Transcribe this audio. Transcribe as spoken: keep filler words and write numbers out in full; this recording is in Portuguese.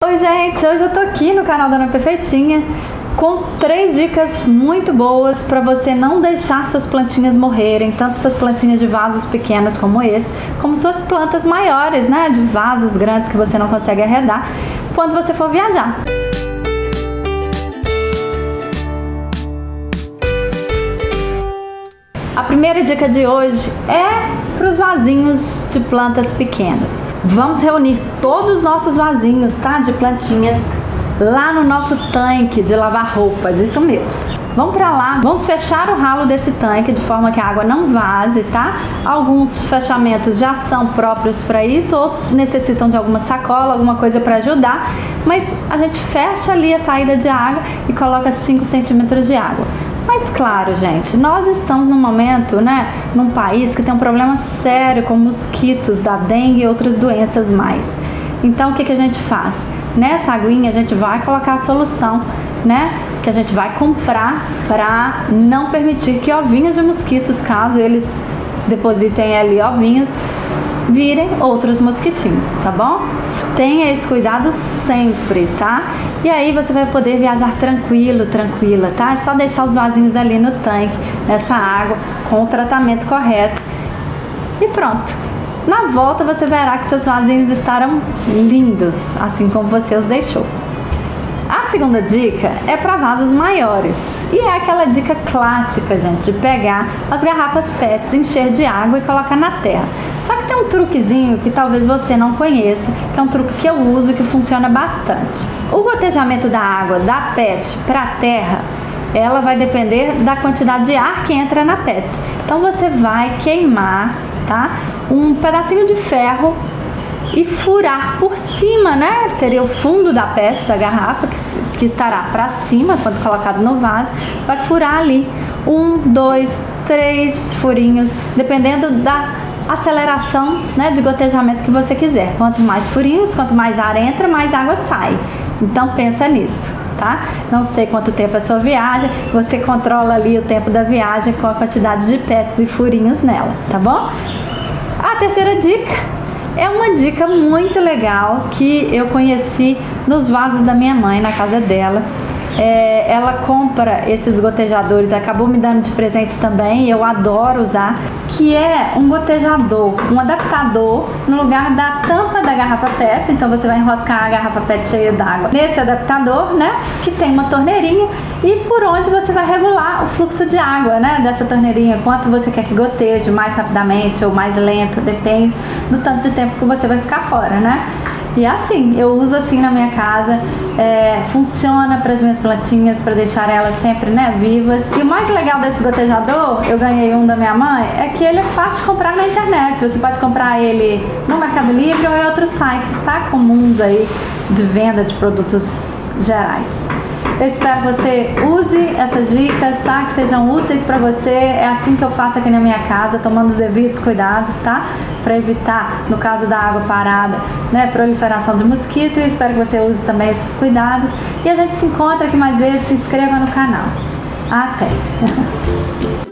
Oi gente, hoje eu tô aqui no canal Dona Perfeitinha com três dicas muito boas para você não deixar suas plantinhas morrerem, tanto suas plantinhas de vasos pequenos como esse, como suas plantas maiores, né, de vasos grandes que você não consegue arredar quando você for viajar. A primeira dica de hoje é para os vasinhos de plantas pequenos. Vamos reunir todos os nossos vasinhos, tá, de plantinhas lá no nosso tanque de lavar roupas, isso mesmo. Vamos para lá, vamos fechar o ralo desse tanque de forma que a água não vaze, tá? Alguns fechamentos já são próprios para isso, outros necessitam de alguma sacola, alguma coisa para ajudar, mas a gente fecha ali a saída de água e coloca cinco centímetros de água. Mas claro, gente, nós estamos num momento, né, num país que tem um problema sério com mosquitos da dengue e outras doenças mais. Então o que que a gente faz? Nessa aguinha a gente vai colocar a solução, né, que a gente vai comprar para não permitir que ovinhos de mosquitos, caso eles depositem ali ovinhos, virem outros mosquitinhos, tá bom? Tenha esse cuidado sempre, tá? E aí você vai poder viajar tranquilo, tranquila, tá? É só deixar os vasinhos ali no tanque, nessa água, com o tratamento correto. E pronto. Na volta você verá que seus vasinhos estarão lindos, assim como você os deixou. A segunda dica é para vasos maiores. E é aquela dica clássica, gente, de pegar as garrafas P E Ts, encher de água e colocar na terra. Só que tem um truquezinho que talvez você não conheça, que é um truque que eu uso e que funciona bastante. O gotejamento da água da P E T para a terra, ela vai depender da quantidade de ar que entra na P E T. Então você vai queimar, tá, um pedacinho de ferro e furar por cima, né? Seria o fundo da P E T, da garrafa, que, que estará para cima quando colocado no vaso. Vai furar ali um, dois, três furinhos, dependendo da aceleração, né, de gotejamento que você quiser. Quanto mais furinhos, quanto mais ar entra, mais água sai. Então pensa nisso, tá? Não sei quanto tempo é a sua viagem, você controla ali o tempo da viagem com a quantidade de P E Ts e furinhos nela, tá bom? A terceira dica é uma dica muito legal que eu conheci nos vasos da minha mãe, na casa dela. É, ela compra esses gotejadores, acabou me dando de presente também, e eu adoro usar, que é um gotejador, um adaptador no lugar da tampa da garrafa P E T. Então você vai enroscar a garrafa P E T cheia d'água nesse adaptador, né, que tem uma torneirinha, e por onde você vai regular o fluxo de água, né, dessa torneirinha, quanto você quer que goteje, mais rapidamente ou mais lento, depende do tanto de tempo que você vai ficar fora, né. E assim, eu uso assim na minha casa, é, funciona para as minhas plantinhas, para deixar elas sempre, né, vivas. E o mais legal desse gotejador, eu ganhei um da minha mãe, é que ele é fácil de comprar na internet. Você pode comprar ele no Mercado Livre ou em outros sites, tá, comuns aí de venda de produtos gerais. Eu espero que você use essas dicas, tá? Que sejam úteis para você. É assim que eu faço aqui na minha casa, tomando os devidos cuidados, tá? Para evitar, no caso da água parada, né, proliferação de mosquito. Eu espero que você use também esses cuidados. E a gente se encontra aqui mais vezes. Se inscreva no canal. Até!